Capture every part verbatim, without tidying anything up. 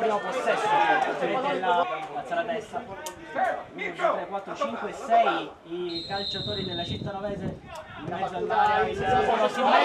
primo possesso, vedete la, alza la testa. uno, due, tre, quattro, cinque, sei i calciatori della Cittanovese in mezzo all'area, il cross in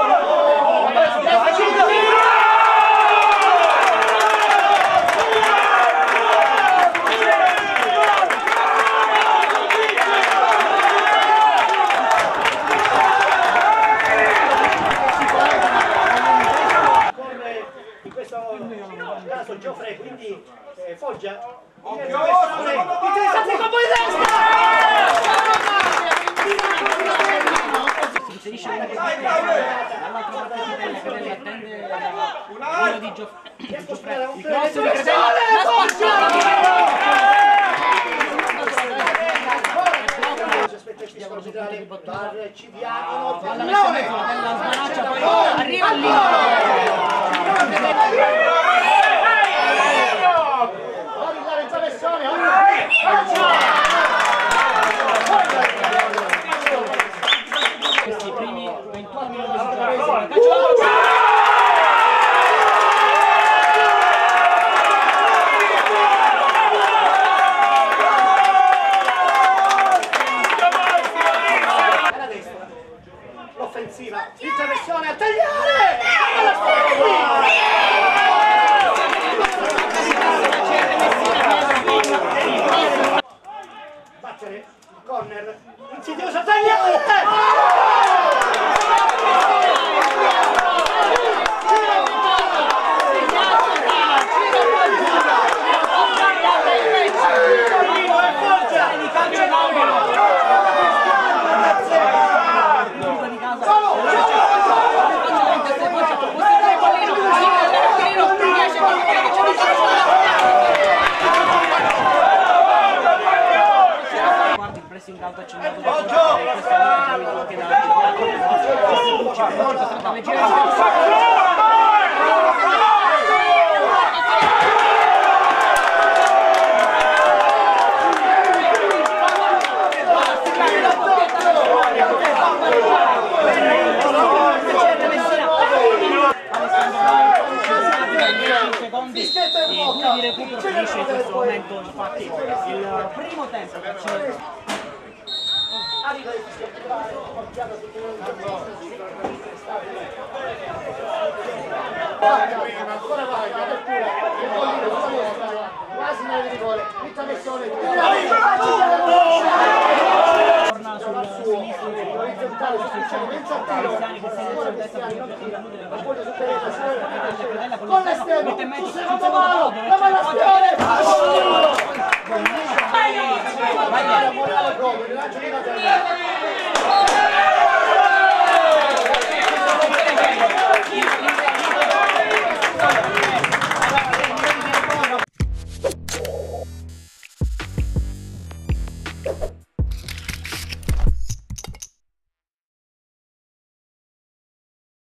caso Giofre, quindi eh, Foggia occhio, interessante colpo di testa, si inserisce dall'altra parte di Credella, Credella attende uno di Giofre, il cross di Credella, ci piacciono, palla messa in mezzo, la smanaccia, poi arriva lì. Questi primi ventuno minuti di gioco, l'offensiva, il traversone a tagliare! Battere, il corner, insidioso a tagliare! in caldo accennato da questo anche da secondi e due di recupero finisce in questo momento infatti il primo tempo. Arriva il fischio titolare, portiamo tutto il ancora vai, apertura, quasi nel rigore, il traversone, torna sul sinistro, orizzontale, sul centro, Cristiani che si entra in destra con l'esterno, sul secondo palo, la palla schione! vai